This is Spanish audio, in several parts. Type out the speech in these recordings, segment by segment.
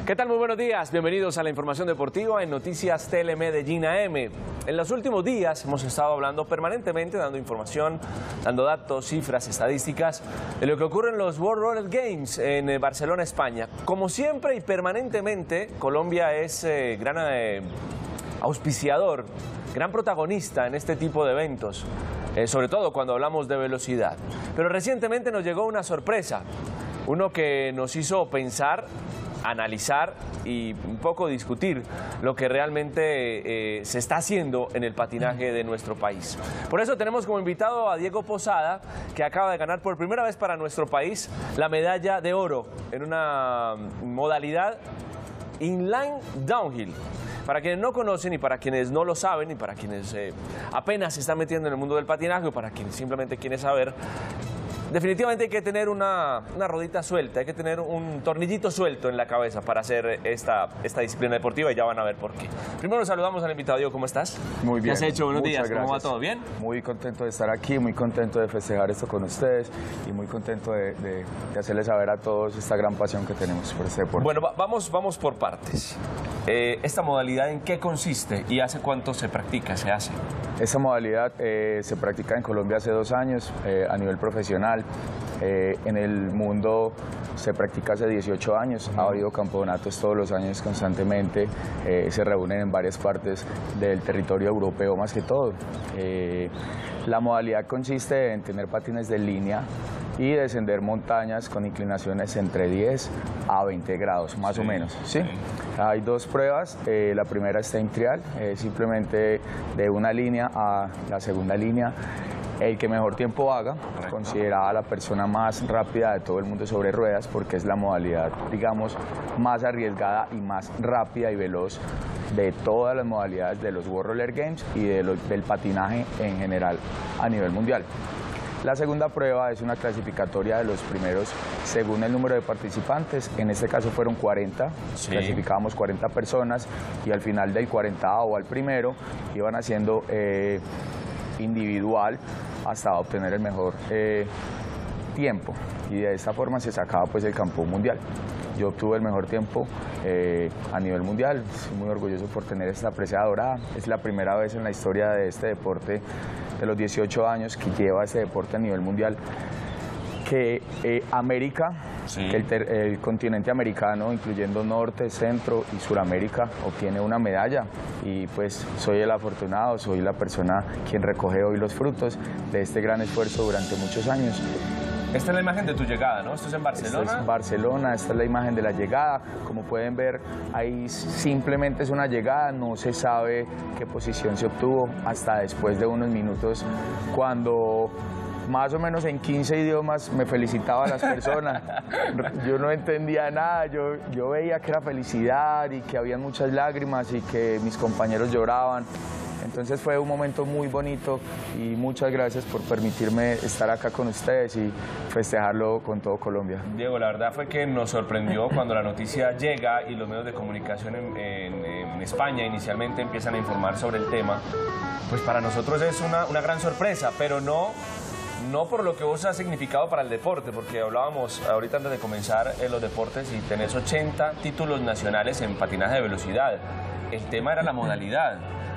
¿Qué tal? Muy buenos días. Bienvenidos a la información deportiva en Noticias Telemedellín AM. En los últimos días hemos estado hablando permanentemente, dando información, dando datos, cifras, estadísticas de lo que ocurre en los World Roller Games en Barcelona, España. Como siempre y permanentemente, Colombia es gran auspiciador, gran protagonista en este tipo de eventos, sobre todo cuando hablamos de velocidad. Pero recientemente nos llegó una sorpresa, uno que nos hizo pensar, analizar y un poco discutir lo que realmente se está haciendo en el patinaje de nuestro país. Por eso tenemos como invitado a Diego Posada, que acaba de ganar por primera vez para nuestro país la medalla de oro en una modalidad inline downhill. Para quienes no conocen y para quienes no lo saben y para quienes apenas se están metiendo en el mundo del patinaje o para quienes simplemente quieren saber, definitivamente hay que tener una rodita suelta, hay que tener un tornillito suelto en la cabeza para hacer esta disciplina deportiva y ya van a ver por qué. Primero saludamos al invitado. Diego, ¿cómo estás? Muy bien. ¿Qué has hecho? Buenos días. Gracias. ¿Cómo va todo? ¿Bien? Muy contento de estar aquí, muy contento de festejar esto con ustedes y muy contento de hacerles saber a todos esta gran pasión que tenemos por este deporte. Bueno, vamos por partes. ¿Esta modalidad en qué consiste y hace cuánto se practica, se hace? Esta modalidad se practica en Colombia hace 2 años a nivel profesional. En el mundo se practica hace 18 años, ha habido campeonatos todos los años constantemente, se reúnen en varias partes del territorio europeo más que todo. La modalidad consiste en tener patines de línea y descender montañas con inclinaciones entre 10 a 20 grados, más o menos. ¿Sí? Hay 2 pruebas, la primera es time trial, simplemente de una línea a la segunda línea. El que mejor tiempo haga, considerada la persona más rápida de todo el mundo sobre ruedas, porque es la modalidad, digamos, más arriesgada y más rápida y veloz de todas las modalidades de los World Roller Games y del patinaje en general a nivel mundial. La segunda prueba es una clasificatoria de los primeros según el número de participantes. En este caso fueron 40, sí. Clasificábamos 40 personas y al final del 40º al primero iban haciendo individual hasta obtener el mejor tiempo, y de esta forma se sacaba pues el campeón mundial. Yo obtuve el mejor tiempo a nivel mundial, estoy muy orgulloso por tener esta presea dorada. Es la primera vez en la historia de este deporte, de los 18 años que lleva este deporte a nivel mundial, que América, sí, que el continente americano, incluyendo Norte, Centro y Suramérica, obtiene una medalla, y pues soy el afortunado, soy la persona quien recoge hoy los frutos de este gran esfuerzo durante muchos años. Esta es la imagen de tu llegada, ¿no? ¿Esto es en Barcelona? Esto es Barcelona, esta es la imagen de la llegada. Como pueden ver, ahí simplemente es una llegada, no se sabe qué posición se obtuvo hasta después de unos minutos, cuando más o menos en 15 idiomas me felicitaban las personas. Yo no entendía nada, yo veía que era felicidad y que había muchas lágrimas y que mis compañeros lloraban. Entonces fue un momento muy bonito y muchas gracias por permitirme estar acá con ustedes y festejarlo con todo Colombia. Diego, la verdad fue que nos sorprendió cuando la noticia llega y los medios de comunicación en España inicialmente empiezan a informar sobre el tema. Pues para nosotros es una gran sorpresa, pero no por lo que vos has significado para el deporte, porque hablábamos ahorita antes de comenzar los deportes y tenés 80 títulos nacionales en patinaje de velocidad. El tema era la modalidad.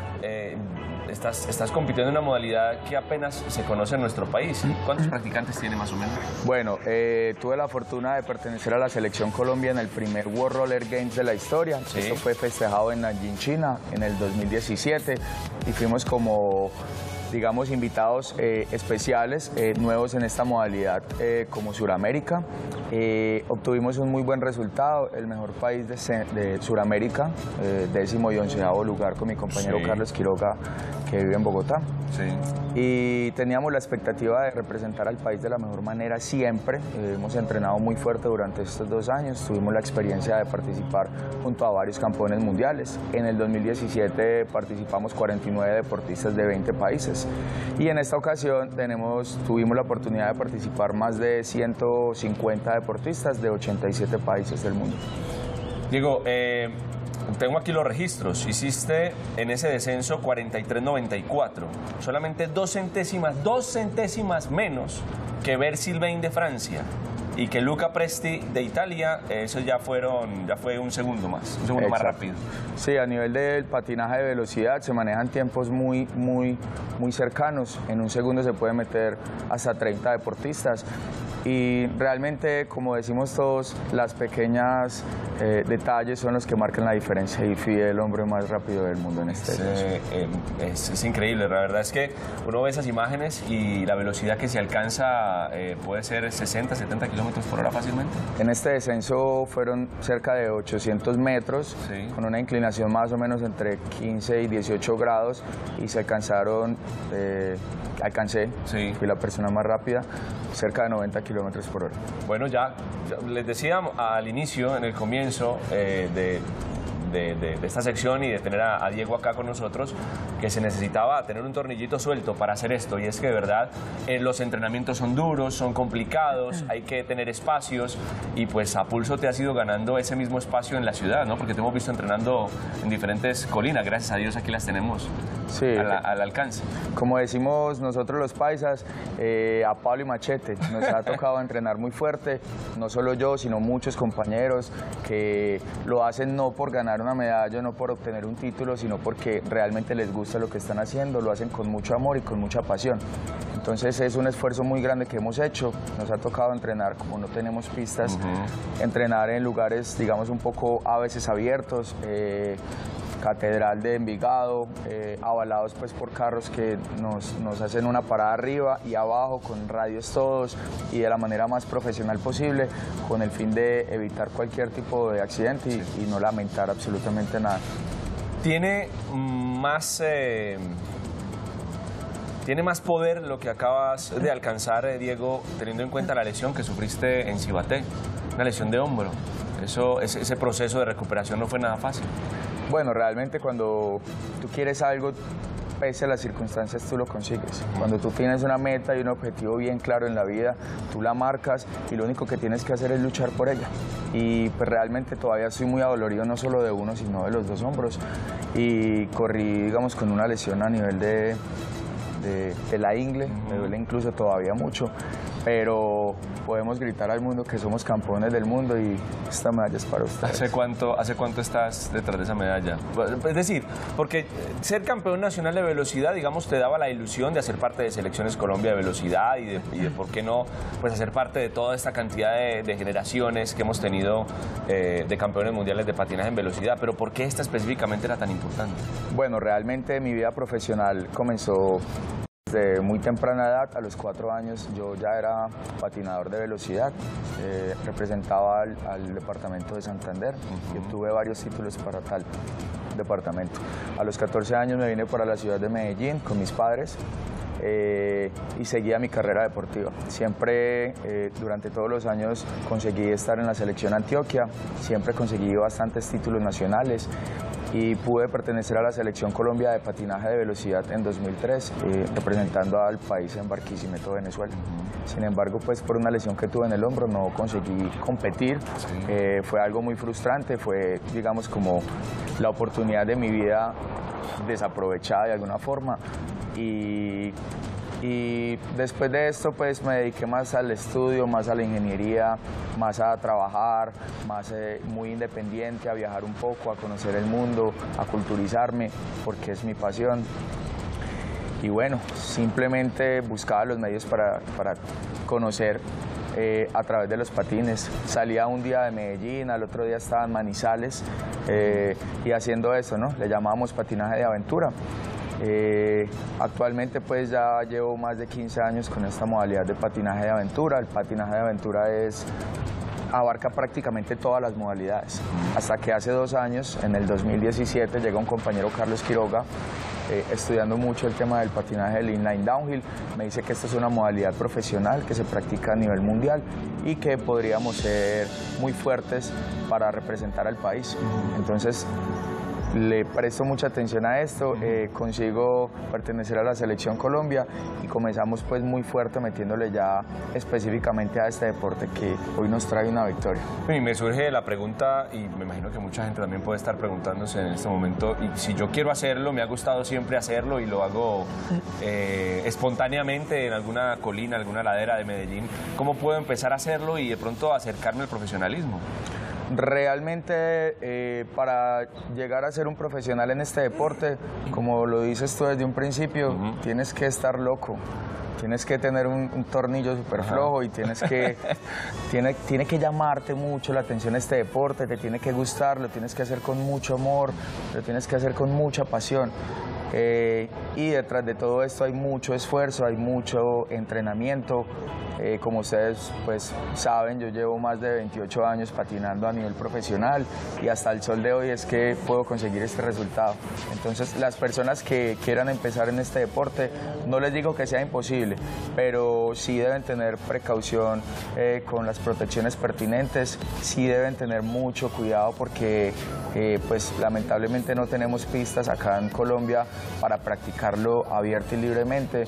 Estás compitiendo en una modalidad que apenas se conoce en nuestro país. ¿Cuántos practicantes tiene más o menos? Bueno, tuve la fortuna de pertenecer a la selección Colombia en el primer World Roller Games de la historia. Sí. Esto fue festejado en Nanjing, China, en el 2017, y fuimos como, digamos, invitados especiales, nuevos en esta modalidad, como Suramérica. Obtuvimos un muy buen resultado, el mejor país de Suramérica, 10º y 11º lugar con mi compañero, sí, Carlos Quiroga, que vive en Bogotá. Sí. Y teníamos la expectativa de representar al país de la mejor manera siempre. Hemos entrenado muy fuerte durante estos 2 años, tuvimos la experiencia de participar junto a varios campeones mundiales. En el 2017 participamos 49 deportistas de 20 países y en esta ocasión tuvimos la oportunidad de participar más de 150 deportistas de 87 países del mundo. Diego, Tengo aquí los registros. Hiciste en ese descenso 43.94. Solamente 2 centésimas menos que Bert Sylvain de Francia y que Luca Presti de Italia. Eso ya fue un segundo más rápido. Sí, a nivel del patinaje de velocidad se manejan tiempos muy cercanos. En un segundo se puede meter hasta 30 deportistas. Y realmente, como decimos todos, las pequeñas detalles son los que marcan la diferencia. Y fui el hombre más rápido del mundo en este descenso. Es increíble, la verdad es que uno ve esas imágenes y la velocidad que se alcanza puede ser 60, 70 kilómetros por hora fácilmente. En este descenso fueron cerca de 800 metros, sí, con una inclinación más o menos entre 15 y 18 grados y se alcanzaron, sí, fui la persona más rápida, cerca de 90 kilómetros por hora. Bueno, ya les decía al inicio, en el comienzo de esta sección y de tener a Diego acá con nosotros, que se necesitaba tener un tornillito suelto para hacer esto, y es que de verdad los entrenamientos son duros, son complicados, hay que tener espacios, y pues a pulso te has ido ganando ese mismo espacio en la ciudad, ¿no? Porque te hemos visto entrenando en diferentes colinas, gracias a Dios aquí las tenemos, sí, al alcance. Como decimos nosotros los paisas, a Pablo y Machete, nos ha tocado entrenar muy fuerte, no solo yo, sino muchos compañeros que lo hacen no por ganar una medalla, no por obtener un título, sino porque realmente les gusta lo que están haciendo, lo hacen con mucho amor y con mucha pasión. Entonces es un esfuerzo muy grande que hemos hecho, nos ha tocado entrenar, como no tenemos pistas, entrenar en lugares, digamos, un poco a veces abiertos, Catedral de Envigado, avalados pues por carros que nos hacen una parada arriba y abajo con radios todos y de la manera más profesional posible, con el fin de evitar cualquier tipo de accidente y no lamentar absolutamente nada. Tiene más poder lo que acabas de alcanzar, Diego, teniendo en cuenta la lesión que sufriste en Cibaté, una lesión de hombro. Ese proceso de recuperación no fue nada fácil. Bueno, realmente cuando tú quieres algo, pese a las circunstancias, tú lo consigues. Cuando tú tienes una meta y un objetivo bien claro en la vida, tú la marcas y lo único que tienes que hacer es luchar por ella. Y pues realmente todavía estoy muy adolorido, no solo de uno, sino de los 2 hombros. Y corrí, digamos, con una lesión a nivel de la ingle, me duele incluso todavía mucho, pero podemos gritar al mundo que somos campeones del mundo y esta medalla es para ustedes. ¿Hace cuánto estás detrás de esa medalla? Es decir, porque ser campeón nacional de velocidad, digamos, te daba la ilusión de hacer parte de Selecciones Colombia de velocidad y de por qué no, pues hacer parte de toda esta cantidad de generaciones que hemos tenido de campeones mundiales de patinaje en velocidad, pero ¿por qué esta específicamente era tan importante? Bueno, realmente mi vida profesional comenzó desde muy temprana edad. A los 4 años yo ya era patinador de velocidad, representaba al departamento de Santander y obtuve varios títulos para tal departamento. A los 14 años me vine para la ciudad de Medellín con mis padres y seguía mi carrera deportiva. Siempre, durante todos los años, conseguí estar en la selección Antioquia, siempre conseguí bastantes títulos nacionales y pude pertenecer a la Selección Colombia de patinaje de velocidad en 2003, representando al país en Barquisimeto, Venezuela. Sin embargo, pues por una lesión que tuve en el hombro no conseguí competir. Fue algo muy frustrante, fue, digamos, como la oportunidad de mi vida desaprovechada de alguna forma. Y después de esto pues me dediqué más al estudio, más a la ingeniería, más a trabajar, más muy independiente, a viajar un poco, a conocer el mundo, a culturizarme, porque es mi pasión. Y bueno, simplemente buscaba los medios para conocer a través de los patines. Salía un día de Medellín, al otro día estaba en Manizales y haciendo eso, ¿no? Le llamábamos patinaje de aventura. Actualmente pues ya llevo más de 15 años con esta modalidad de patinaje de aventura. El patinaje de aventura abarca prácticamente todas las modalidades. Hasta que hace 2 años, en el 2017, llega un compañero, Carlos Quiroga, estudiando mucho el tema del patinaje del inline downhill. Me dice que esta es una modalidad profesional que se practica a nivel mundial y que podríamos ser muy fuertes para representar al país. Entonces le presto mucha atención a esto, consigo pertenecer a la Selección Colombia y comenzamos pues muy fuerte metiéndole ya específicamente a este deporte que hoy nos trae una victoria. Y me surge la pregunta, y me imagino que mucha gente también puede estar preguntándose en este momento, y si yo quiero hacerlo, me ha gustado siempre hacerlo y lo hago espontáneamente en alguna colina, alguna ladera de Medellín, ¿cómo puedo empezar a hacerlo y de pronto acercarme al profesionalismo? Realmente para llegar a ser un profesional en este deporte, como lo dices tú desde un principio, tienes que estar loco. Tienes que tener un tornillo súper flojo y tiene que llamarte mucho la atención este deporte, te tiene que gustar, lo tienes que hacer con mucho amor, lo tienes que hacer con mucha pasión. Y detrás de todo esto hay mucho esfuerzo, hay mucho entrenamiento. Como ustedes pues saben, yo llevo más de 28 años patinando a nivel profesional y hasta el sol de hoy es que puedo conseguir este resultado. Entonces las personas que quieran empezar en este deporte, no les digo que sea imposible, pero sí deben tener precaución con las protecciones pertinentes, sí deben tener mucho cuidado porque pues lamentablemente no tenemos pistas acá en Colombia para practicarlo abierto y libremente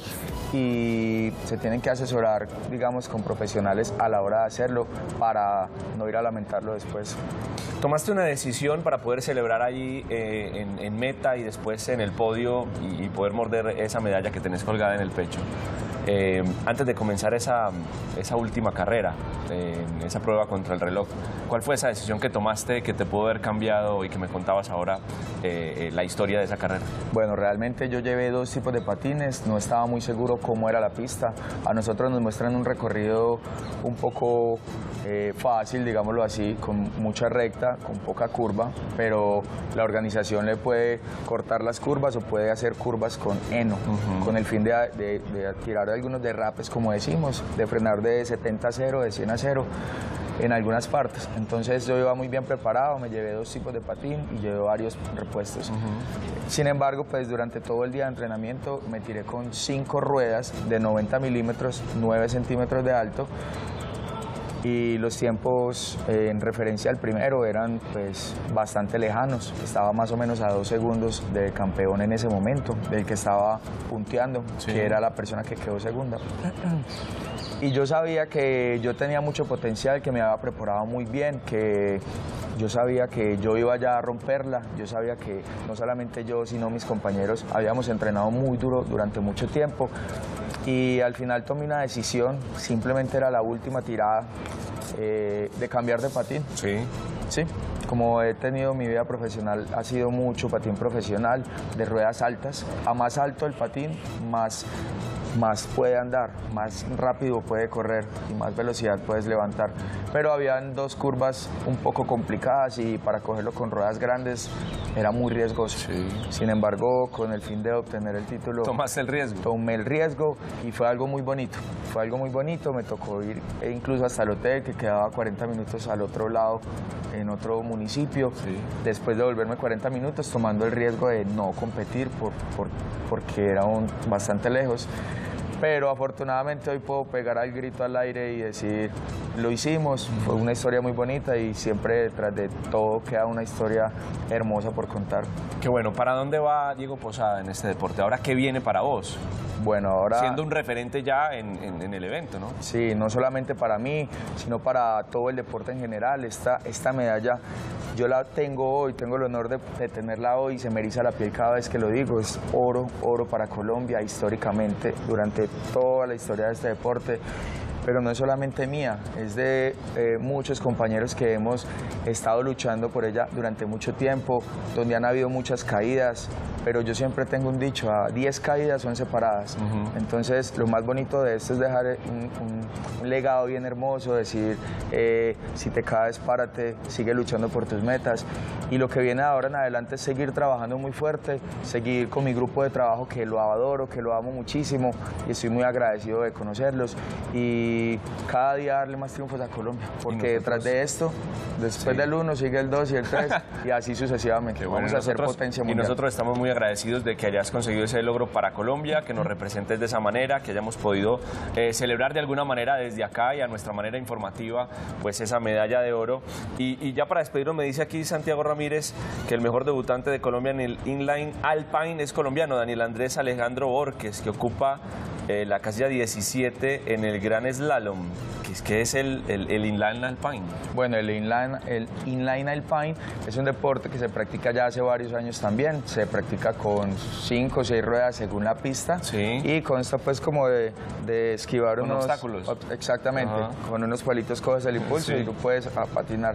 y se tienen que asesorar, digamos, con profesionales a la hora de hacerlo para no ir a lamentarlo después. Tomaste una decisión para poder celebrar allí en meta y después en el podio y poder morder esa medalla que tenés colgada en el pecho. Antes de comenzar esa última carrera, esa prueba contra el reloj, ¿cuál fue esa decisión que tomaste que te pudo haber cambiado y que me contabas ahora la historia de esa carrera? Bueno, realmente yo llevé dos tipos de patines, no estaba muy seguro cómo era la pista. A nosotros nos muestran un recorrido un poco fácil, digámoslo así, con mucha recta, con poca curva, pero la organización le puede cortar las curvas o puede hacer curvas con heno, con el fin de tirar algunos derrapes, como decimos, de frenar de 70 a 0, de 100 a 0 en algunas partes. Entonces yo iba muy bien preparado, me llevé dos tipos de patín y llevé varios repuestos. Sin embargo, pues durante todo el día de entrenamiento me tiré con 5 ruedas de 90 milímetros, 9 centímetros de alto, y los tiempos en referencia al primero eran pues bastante lejanos. Estaba más o menos a 2 segundos de campeón en ese momento, del que estaba punteando, que era la persona que quedó segunda. Y yo sabía que yo tenía mucho potencial, que me había preparado muy bien, que yo sabía que yo iba ya a romperla. Yo sabía que no solamente yo, sino mis compañeros habíamos entrenado muy duro durante mucho tiempo. Y al final tomé una decisión, simplemente era la última tirada, de cambiar de patín. Sí, como he tenido mi vida profesional, ha sido mucho patín profesional, de ruedas altas. A más alto el patín, más puede andar, más rápido puede correr y más velocidad puedes levantar. Pero habían 2 curvas un poco complicadas y para cogerlo con ruedas grandes era muy riesgoso. Sin embargo, con el fin de obtener el título... ¿Tomaste el riesgo? Tomé el riesgo y fue algo muy bonito. Fue algo muy bonito, me tocó ir incluso hasta el hotel, que quedaba 40 minutos al otro lado, en otro municipio. Después de volverme 40 minutos tomando el riesgo de no competir porque era bastante lejos. Pero afortunadamente hoy puedo pegar el grito al aire y decir, lo hicimos, fue una historia muy bonita y siempre detrás de todo queda una historia hermosa por contar. Qué bueno, ¿para dónde va Diego Posada en este deporte? ¿Ahora qué viene para vos? Bueno, ahora... Siendo un referente ya en el evento, ¿no? Sí, no solamente para mí, sino para todo el deporte en general. Esta medalla yo la tengo hoy, tengo el honor de tenerla hoy y se me eriza la piel cada vez que lo digo. Es oro para Colombia históricamente, durante toda la historia de este deporte. Pero no es solamente mía, es de muchos compañeros que hemos estado luchando por ella durante mucho tiempo, donde han habido muchas caídas, pero yo siempre tengo un dicho, a 10 caídas son separadas. Entonces lo más bonito de esto es dejar un legado bien hermoso, decir, si te caes, párate, sigue luchando por tus metas. Y lo que viene ahora en adelante es seguir trabajando muy fuerte, seguir con mi grupo de trabajo que lo adoro, que lo amo muchísimo y estoy muy agradecido de conocerlos. Y cada día darle más triunfos a Colombia, porque detrás de esto, después del 1 sigue el 2 y el 3 y así sucesivamente. Vamos a hacer potencia mundial. Y nosotros estamos muy muy agradecidos de que hayas conseguido ese logro para Colombia, que nos representes de esa manera, que hayamos podido celebrar de alguna manera desde acá y a nuestra manera informativa pues esa medalla de oro. Y ya para despedirnos, me dice aquí Santiago Ramírez que el mejor debutante de Colombia en el inline alpine es colombiano, Daniel Andrés Alejandro Borges, que ocupa la casilla 17 en el gran slalom. ¿Qué es el inline alpine? Bueno, el inline alpine es un deporte que se practica ya hace varios años también. Se practica con 5 o 6 ruedas según la pista. Sí. Y consta pues como de esquivar con unos obstáculos. Exactamente. Ajá. Con unos palitos coges el impulso y tú puedes patinar.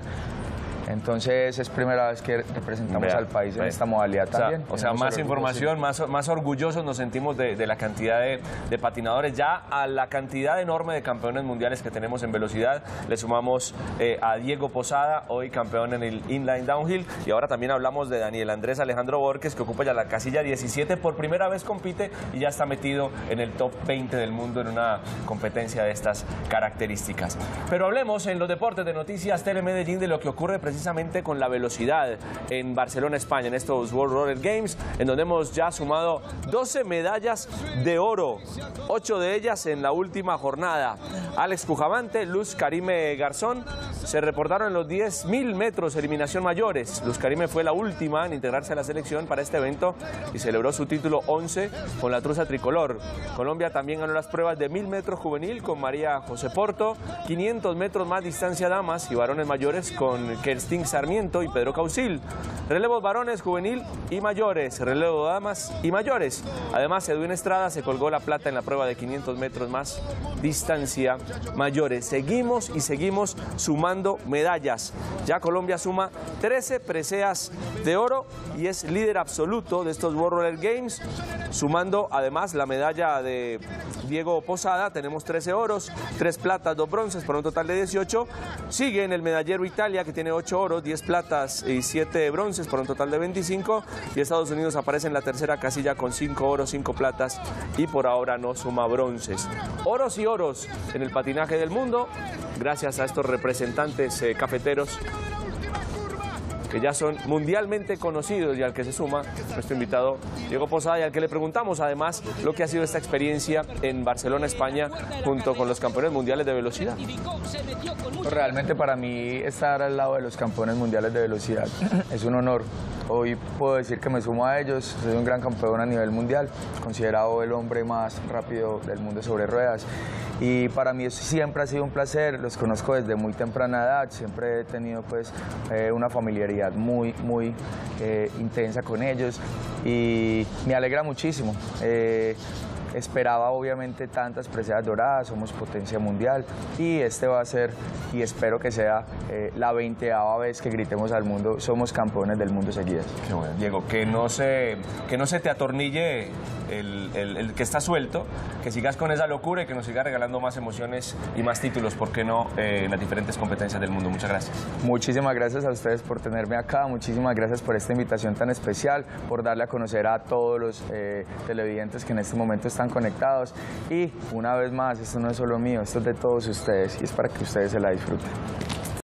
Entonces es primera vez que representamos al país en esta modalidad también. O sea, más información, más orgullosos nos sentimos de la cantidad de patinadores. Ya a la cantidad enorme de campeones mundiales que tenemos en velocidad, le sumamos a Diego Posada, hoy campeón en el inline downhill, y ahora también hablamos de Daniel Andrés Alejandro Borges, que ocupa ya la casilla 17, por primera vez compite y ya está metido en el top 20 del mundo en una competencia de estas características. Pero hablemos en los deportes de Noticias Telemedellín de lo que ocurre precisamente con la velocidad en Barcelona, España, en estos World Roller Games, en donde hemos ya sumado 12 medallas de oro, 8 de ellas en la última jornada. Alex Pujamante, Luz Karime Garzón se reportaron en los 10.000 metros eliminación mayores. Luz Karime fue la última en integrarse a la selección para este evento y celebró su título 11 con la truza tricolor. Colombia también ganó las pruebas de 1.000 metros juvenil con María José Porto, 500 metros más distancia damas y varones mayores con Kerstin Sarmiento y Pedro Causil. Relevos varones, juvenil y mayores, relevo damas y mayores. Además, Edwin Estrada se colgó la plata en la prueba de 500 metros más distancia mayores. Seguimos y seguimos sumando medallas. Ya Colombia suma 13 preseas de oro y es líder absoluto de estos World Roller Games, sumando además la medalla de Diego Posada. Tenemos 13 oros, 3 platas, 2 bronces, por un total de 18. Sigue en el medallero Italia, que tiene 8 oros, 10 platas y 7 bronces, por un total de 25. Y Estados Unidos aparece en la tercera casilla con 5 oros, 5 platas y por ahora no suma bronces. Oros y oros en el patinaje del mundo, gracias a estos representantes cafeteros que ya son mundialmente conocidos, y al que se suma nuestro invitado Diego Posada, y al que le preguntamos además lo que ha sido esta experiencia en Barcelona, España, junto con los campeones mundiales de velocidad. Realmente para mí estar al lado de los campeones mundiales de velocidad es un honor. Hoy puedo decir que me sumo a ellos, soy un gran campeón a nivel mundial, considerado el hombre más rápido del mundo sobre ruedas. Y para mí eso siempre ha sido un placer, los conozco desde muy temprana edad, siempre he tenido pues una familiaridad muy intensa con ellos y me alegra muchísimo. Esperaba obviamente tantas preseas doradas, somos potencia mundial y este va a ser, y espero que sea la 20ª vez que gritemos al mundo, somos campeones del mundo seguidas. Qué bueno, Diego, que no se te atornille el que está suelto, que sigas con esa locura y que nos sigas regalando más emociones y más títulos, ¿por qué no?, en las diferentes competencias del mundo. Muchas gracias. Muchísimas gracias a ustedes por tenerme acá, muchísimas gracias por esta invitación tan especial, por darle a conocer a todos los televidentes que en este momento están conectados, y una vez más, esto no es solo mío, esto es de todos ustedes y es para que ustedes se la disfruten.